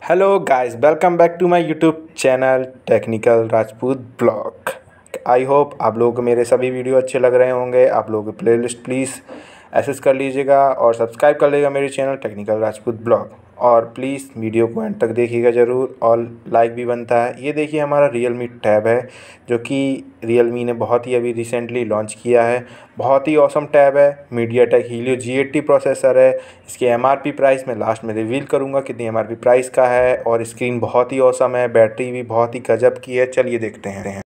Hello guys, welcome back to my YouTube channel technical Rajput blog. I hope आप लोगों को मेरे सभी वीडियो अच्छे लग रहे होंगे। आप लोगों की प्लेलिस्ट प्लीज़ एक्सेस कर लीजिएगा और सब्सक्राइब कर लीजिएगा मेरे चैनल टेक्निकल राजपूत ब्लॉग। और प्लीज़ वीडियो को एंड तक देखिएगा ज़रूर और लाइक भी बनता है। ये देखिए हमारा रियलमी टैब है जो कि रियलमी ने बहुत ही अभी रिसेंटली लॉन्च किया है। बहुत ही ऑसम टैब है। मीडियाटेक हीलियो G80 प्रोसेसर है। इसकी एमआरपी प्राइस मैं लास्ट में रिवील करूँगा कितनी एमआरपी प्राइस का है। और स्क्रीन बहुत ही ऑसम है, बैटरी भी बहुत ही गजब की है। चलिए देखते हैं।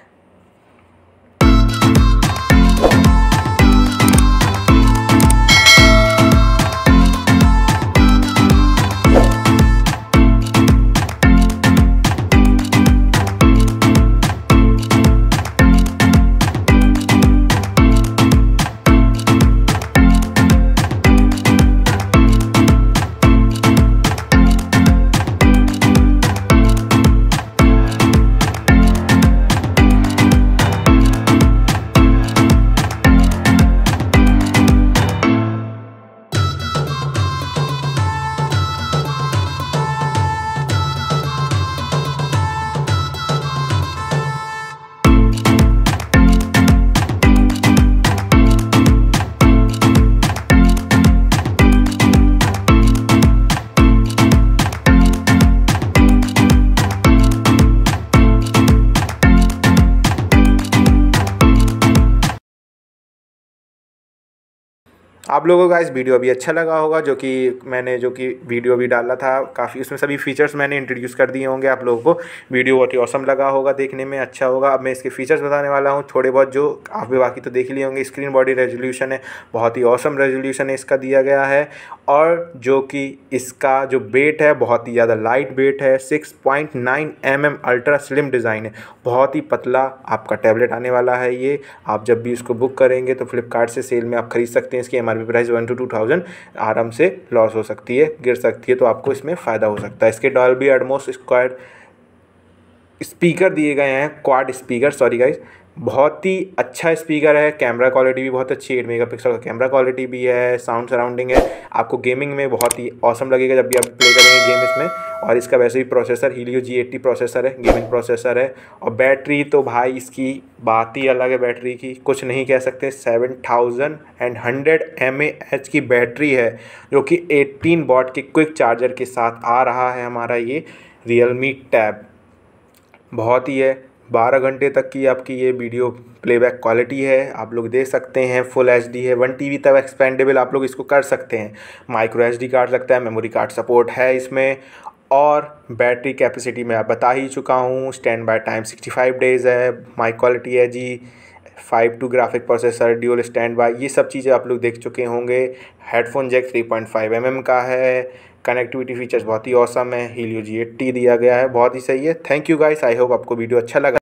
आप लोगों को इस वीडियो अभी अच्छा लगा होगा जो कि वीडियो भी डाला था। काफ़ी उसमें सभी फीचर्स मैंने इंट्रोड्यूस कर दिए होंगे। आप लोगों को वीडियो बहुत ही ऑसम लगा होगा, देखने में अच्छा होगा। अब मैं इसके फीचर्स बताने वाला हूँ थोड़े बहुत, जो आप भी बाकी तो देख लिए होंगे। स्क्रीन बॉडी रेजोल्यूशन है, बहुत ही ऑसम रेजोल्यूशन है इसका दिया गया है। और जो कि इसका जो वेट है बहुत ही ज़्यादा लाइट वेट है। 6.9 mm अल्ट्रा स्लिम डिज़ाइन है, बहुत ही पतला आपका टैबलेट आने वाला है। ये आप जब भी इसको बुक करेंगे तो फ्लिपकार्ट से सेल में आप खरीद सकते हैं। इसकी एमआरपी प्राइस 1 to 2,000 आराम से लॉस हो सकती है, गिर सकती है, तो आपको इसमें फ़ायदा हो सकता है। इसके डॉल्बी एटमॉस स्क्वाड स्पीकर दिए गए हैं, क्वाड स्पीकर, सॉरी गाइस। बहुत ही अच्छा स्पीकर है। कैमरा क्वालिटी भी बहुत अच्छी, 8 मेगापिक्सल का कैमरा क्वालिटी भी है। साउंड सराउंडिंग है, आपको गेमिंग में बहुत ही ऑसम लगेगा जब भी आप प्ले करेंगे गेम इसमें। और इसका वैसे भी प्रोसेसर हीलियो G80 प्रोसेसर है, गेमिंग प्रोसेसर है। और बैटरी तो भाई इसकी बात ही अलग है, बैटरी की कुछ नहीं कह सकते। 7100 mAh की बैटरी है जो कि 18 वॉट के क्विक चार्जर के साथ आ रहा है हमारा ये रियलमी टैब। बहुत ही है, 12 घंटे तक की आपकी ये वीडियो प्लेबैक क्वालिटी है, आप लोग देख सकते हैं। फुल HD है, 1 TB तक एक्सपेंडेबल आप लोग इसको कर सकते हैं। माइक्रो SD कार्ड लगता है, मेमोरी कार्ड सपोर्ट है इसमें। और बैटरी कैपेसिटी मैं आप बता ही चुका हूँ। स्टैंड बाय टाइम 65 डेज़ है। माइक क्वालिटी है G52 graphic processor, dual stand by, ये सब चीज़ें आप लोग देख चुके होंगे। हेडफोन जैक 3.5 mm का है। कनेक्टिविटी फीचर्स बहुत ही ऑसम है। हीलियो G80 दिया गया है, बहुत ही सही है। Thank you guys, I hope आपको वीडियो अच्छा लगा।